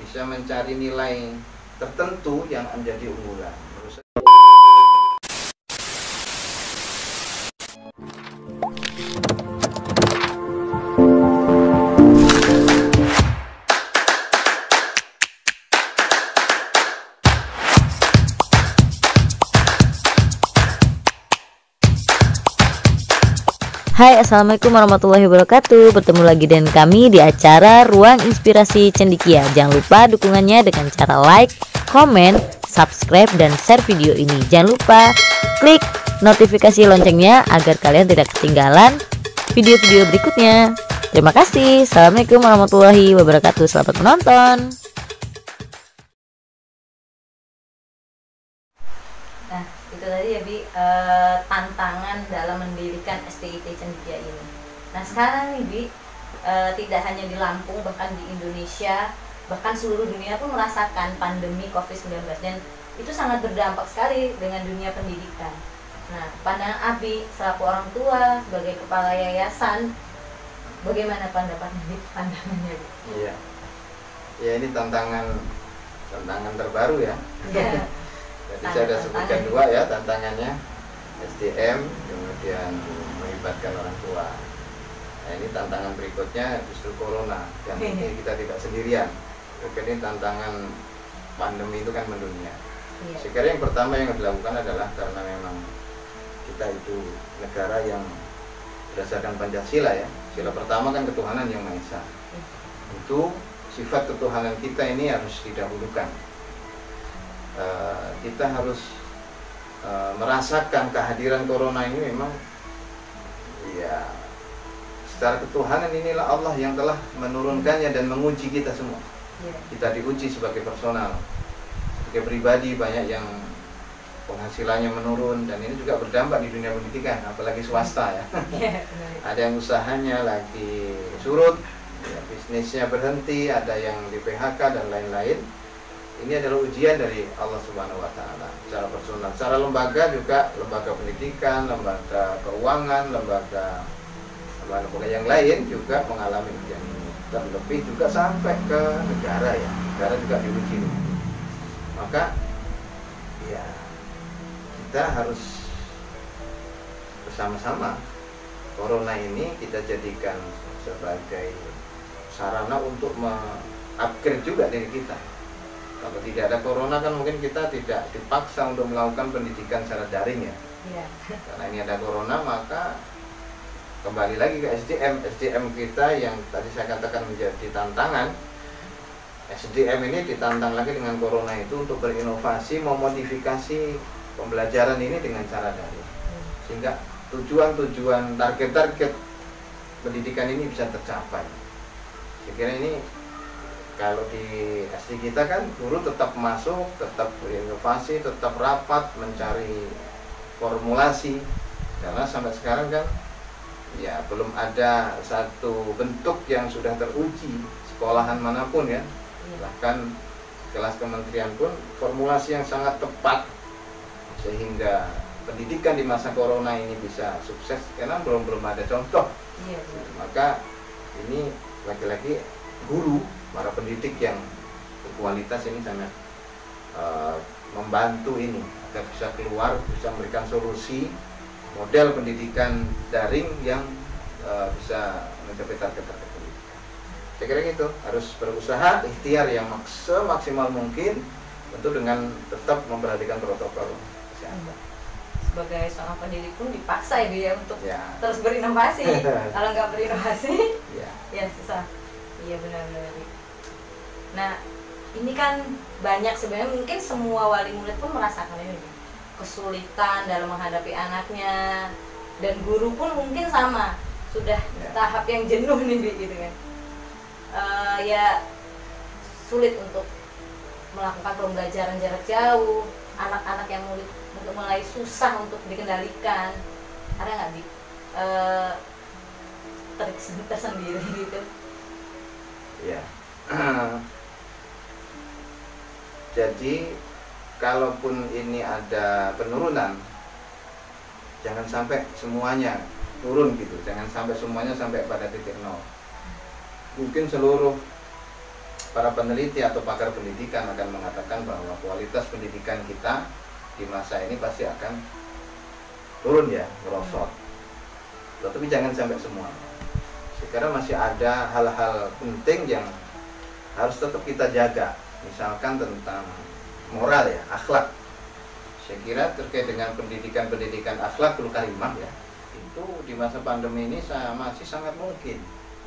bisa mencari nilai tertentu yang menjadi unggulan. Menurut saya. Hai, assalamualaikum warahmatullahi wabarakatuh. Bertemu lagi dengan kami di acara Ruang Inspirasi Cendekia. Jangan lupa dukungannya dengan cara like, komen, subscribe, dan share video ini. Jangan lupa klik notifikasi loncengnya agar kalian tidak ketinggalan video-video berikutnya. Terima kasih. Assalamualaikum warahmatullahi wabarakatuh. Selamat menonton. Nah, itu tadi ya Bi, tantangan dalam mendirikan STIT Cendekia ini. Nah sekarang nih Bi, tidak hanya di Lampung, bahkan di Indonesia, bahkan seluruh dunia pun merasakan pandemi COVID-19, dan itu sangat berdampak sekali dengan dunia pendidikan. Nah, pandangan Abi selaku orang tua, sebagai kepala yayasan, bagaimana pandangannya Bi? Iya, ya ini tantangan terbaru ya. Ya. Jadi saya sudah sebutkan dua ya tantangannya, SDM, kemudian melibatkan orang tua. Nah ini tantangan berikutnya justru corona, yang ini kita tidak sendirian. Ini tantangan pandemi itu kan mendunia. Sekarang yang pertama yang dilakukan adalah karena memang kita itu negara yang berdasarkan Pancasila ya. Sila pertama kan ketuhanan yang Maha Esa. Itu sifat ketuhanan kita ini harus didahulukan. Kita harus merasakan kehadiran corona ini memang ya secara ketuhanan inilah Allah yang telah menurunkannya dan menguji kita semua. Kita diuji sebagai personal, sebagai pribadi, banyak yang penghasilannya menurun, dan ini juga berdampak di dunia pendidikan, apalagi swasta ya. Ada yang usahanya lagi surut, ya, bisnisnya berhenti, ada yang di PHK dan lain-lain. Ini adalah ujian dari Allah Subhanahu wa Ta'ala secara personal. Secara lembaga juga, lembaga pendidikan, lembaga keuangan, lembaga yang lain juga mengalami ujian ini. Terlebih juga sampai ke negara ya, negara juga diuji. Maka ya kita harus bersama-sama corona ini kita jadikan sebagai sarana untuk mengupgrade juga diri kita. Kalau tidak ada corona kan mungkin kita tidak dipaksa untuk melakukan pendidikan secara daring ya. Karena ini ada corona, maka kembali lagi ke SDM kita yang tadi saya katakan menjadi tantangan. SDM ini ditantang lagi dengan corona itu untuk berinovasi, memodifikasi pembelajaran ini dengan cara daring, sehingga tujuan-tujuan, target-target pendidikan ini bisa tercapai. Saya kira ini kalau di SD kita kan guru tetap masuk, tetap berinovasi, tetap rapat mencari formulasi, karena sampai sekarang kan ya belum ada satu bentuk yang sudah teruji sekolahan manapun ya. Bahkan kelas kementerian pun formulasi yang sangat tepat sehingga pendidikan di masa corona ini bisa sukses, karena belum ada contoh. Maka ini lagi-lagi guru, para pendidik yang berkualitas ini sangat membantu ini agar bisa keluar, bisa memberikan solusi model pendidikan daring yang bisa mencapai target-target pendidikan. Saya kira gitu, harus berusaha ikhtiar yang semaksimal mungkin, tentu dengan tetap memperhatikan protokol kesehatan. Sebagai seorang pendidik pun dipaksa ya untuk terus berinovasi. Kalau nggak berinovasi ya susah. Iya benar-benar. Nah ini kan banyak sebenarnya, mungkin semua wali murid pun merasakan ini, kesulitan dalam menghadapi anaknya, dan guru pun mungkin sama, sudah tahap yang jenuh nih gitu kan. Ya sulit untuk melakukan pembelajaran jarak jauh, anak-anak yang mulai susah untuk dikendalikan. Ada nggak Bi trik tersendiri gitu? Ya. Jadi kalaupun ini ada penurunan, jangan sampai semuanya turun gitu, jangan sampai semuanya sampai pada titik nol. Mungkin seluruh para peneliti atau pakar pendidikan akan mengatakan bahwa kualitas pendidikan kita di masa ini pasti akan turun ya, merosot. Tetapi jangan sampai semua. Sekarang masih ada hal-hal penting yang harus tetap kita jaga. Misalkan tentang moral ya, akhlak. Saya kira terkait dengan pendidikan akhlakul karimah ya, itu di masa pandemi ini masih sangat mungkin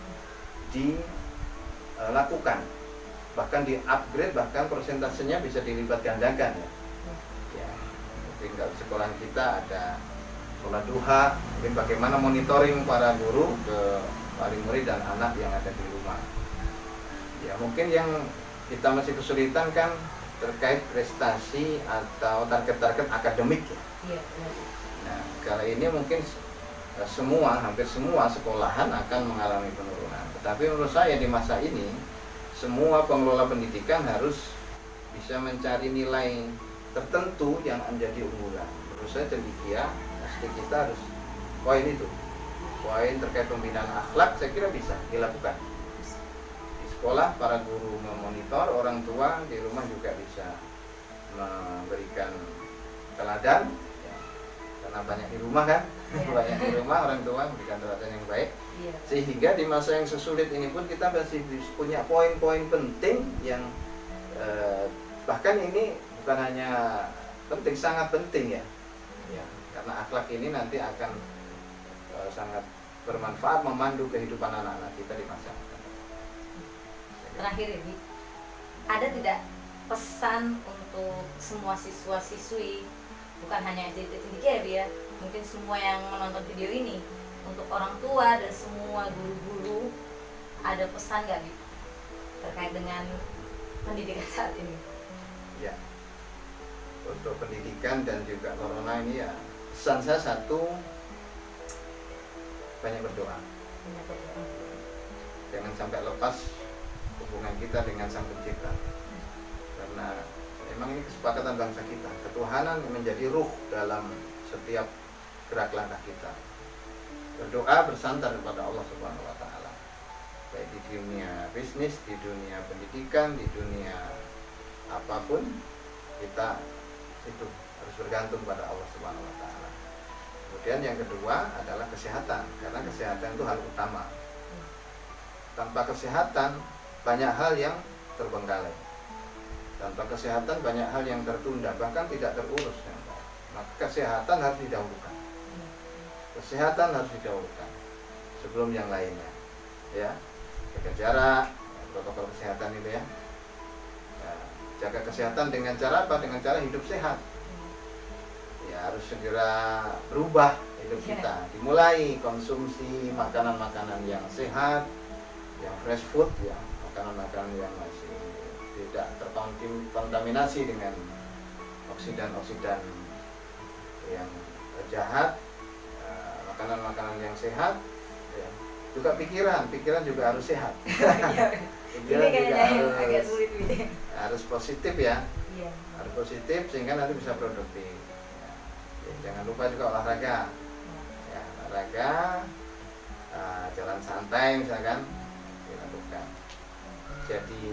dilakukan, bahkan di-upgrade, bahkan persentasenya bisa dilipat gandakan ya. Ya, mungkin kalau sekolah kita ada sholat duha, mungkin bagaimana monitoring para guru ke wali murid dan anak yang ada di rumah. Ya, mungkin yang kita masih kesulitan kan terkait prestasi atau target-target akademik ya. Iya, nah, kali ini mungkin hampir semua sekolahan akan mengalami penurunan. Tetapi menurut saya di masa ini semua pengelola pendidikan harus bisa mencari nilai tertentu yang menjadi unggulan. Menurut saya cendekia pasti kita harus poin itu. Poin terkait pembinaan akhlak saya kira bisa dilakukan. Sekolah, para guru memonitor, orang tua di rumah juga bisa memberikan teladan ya. Karena banyak di rumah kan, banyak di rumah, orang tua memberikan teladan yang baik, sehingga di masa yang sesulit ini pun kita masih punya poin-poin penting yang bahkan ini bukan hanya penting, sangat penting ya, karena akhlak ini nanti akan sangat bermanfaat memandu kehidupan anak-anak kita di masa depan. Terakhir ya, Bi, ada tidak pesan untuk semua siswa-siswi, bukan hanya SD cendekia ya, Bi ya, mungkin semua yang menonton video ini, untuk orang tua dan semua guru-guru, ada pesan nggak, Bi, terkait dengan pendidikan saat ini? Ya, untuk pendidikan dan juga corona ini ya, pesan saya satu, banyak berdoa. Jangan sampai lepas hubungan kita dengan Sang Pencipta, karena memang ini kesepakatan bangsa kita. Ketuhanan menjadi ruh dalam setiap gerak langkah kita. Berdoa, bersandar kepada Allah Subhanahu wa Ta'ala, baik di dunia bisnis, di dunia pendidikan, di dunia apapun, kita itu harus bergantung pada Allah Subhanahu wa Ta'ala. Kemudian yang kedua adalah kesehatan, karena kesehatan itu hal utama. Tanpa kesehatan banyak hal yang terbengkalai. Tanpa kesehatan banyak hal yang tertunda, bahkan tidak terurus. Maka kesehatan harus didahulukan. Kesehatan harus didahulukan sebelum yang lainnya. Ya, jaga jarak, protokol kesehatan itu ya. Jaga kesehatan dengan cara apa? Dengan cara hidup sehat. Ya, harus segera berubah hidup kita. Dimulai konsumsi makanan-makanan yang sehat, yang fresh food ya. Makanan-makanan yang masih tidak terkontaminasi dengan oksidan-oksidan yang jahat, makanan-makanan yang sehat ya. Juga pikiran juga harus sehat. Pikiran juga harus positif ya, harus positif sehingga nanti bisa produktif ya. Jangan lupa juga olahraga ya, olahraga, jalan santai misalkan dilakukan. Jadi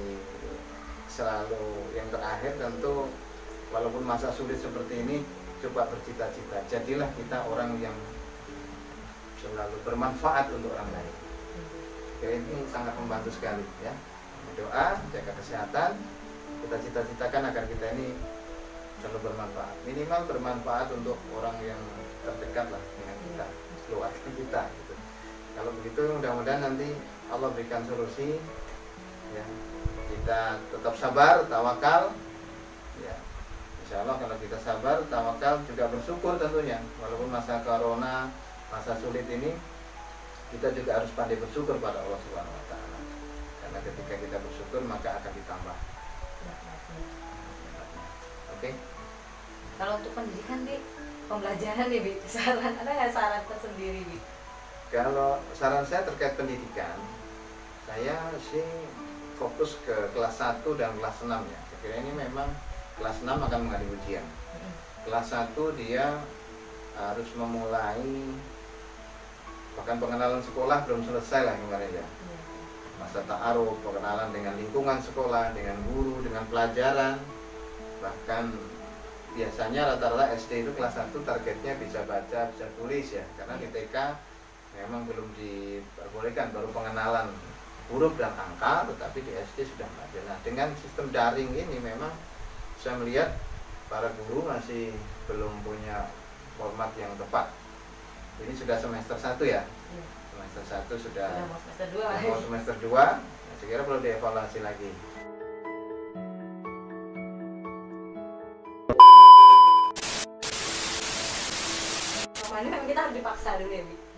selalu yang terakhir tentu, walaupun masa sulit seperti ini, coba bercita-cita, jadilah kita orang yang selalu bermanfaat untuk orang lain. Jadi ini sangat membantu sekali ya. Doa, jaga kesehatan, kita cita-citakan agar kita ini selalu bermanfaat. Minimal bermanfaat untuk orang yang terdekat lah dengan kita, keluarga kita gitu. Kalau begitu mudah-mudahan nanti Allah berikan solusi ya. Kita tetap sabar, tawakal ya. Insya Allah kalau kita sabar, tawakal, juga bersyukur tentunya. Walaupun masa corona, masa sulit ini, kita juga harus pandai bersyukur pada Allah Subhanahu wa Ta'ala. Karena ketika kita bersyukur maka akan ditambah. Oke. Kalau untuk pendidikan, Bi, pembelajaran nih, Bi, saran ada nggak saran tersendiri, Bi? Kalau saran saya terkait pendidikan, saya sih fokus ke kelas 1 dan kelas 6 ya. Saya kira ini memang kelas 6 akan menghadapi ujian. Kelas 1 dia harus memulai, bahkan pengenalan sekolah belum selesai lah kemarin ya. masa ta'aruf, perkenalan dengan lingkungan sekolah, dengan guru, dengan pelajaran. Bahkan biasanya rata-rata SD itu kelas 1 targetnya bisa baca, bisa tulis ya, karena di TK memang belum diperbolehkan, baru pengenalan huruf dan angka, tetapi di SD sudah baca. Nah, dengan sistem daring ini memang saya melihat para guru masih belum punya format yang tepat. Ini sudah semester 1 ya? Semester 1 sudah mau semester 2. Mau semester 2, nah, saya kira perlu dievaluasi lagi. Memang kita harus dipaksa dulu ya, Bi.